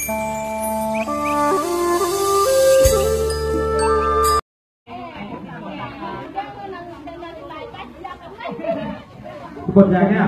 Quần dài nhá.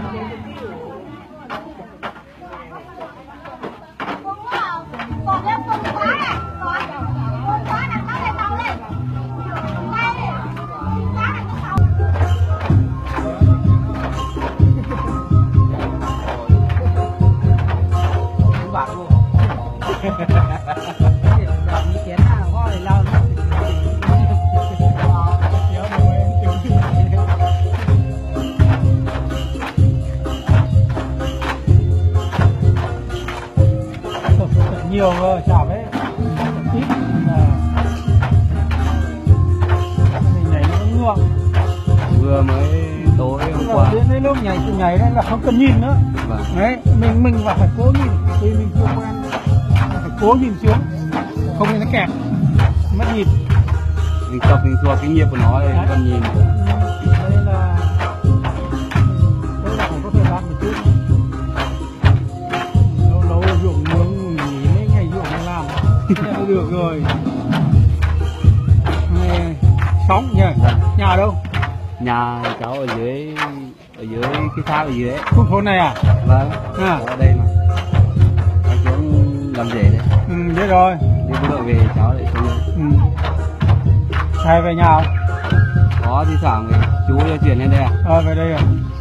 Nhiều rồi, chả đấy ít nhảy nó ngượng vừa mới tối hôm qua đến lúc nhảy đấy là không cần nhìn nữa. Vâng. Đấy mình phải cố nhìn vì mình chưa quen, phải cố nhìn xuống không thì nó kẹt mất nhịp. mình tập mình thua cái nhịp của nó thì không cần nhìn. Đây là phải có thời gian một chút, lâu ruộng nướng nghỉ mấy ngày ruộng mới làm thế được rồi. Sống nhỉ? Nhà đâu? Nhà cháu ở dưới cái tháp ở dưới ấy. Khu phố này à? Vâng. À. Ở đây mà cháu xuống làm rể đấy. Biết rồi. Đi bộ đội về cháu lại xuống đây. Hay về nhà không? Có thi thoảng chú cho chuyển lên đây à? Về đây à?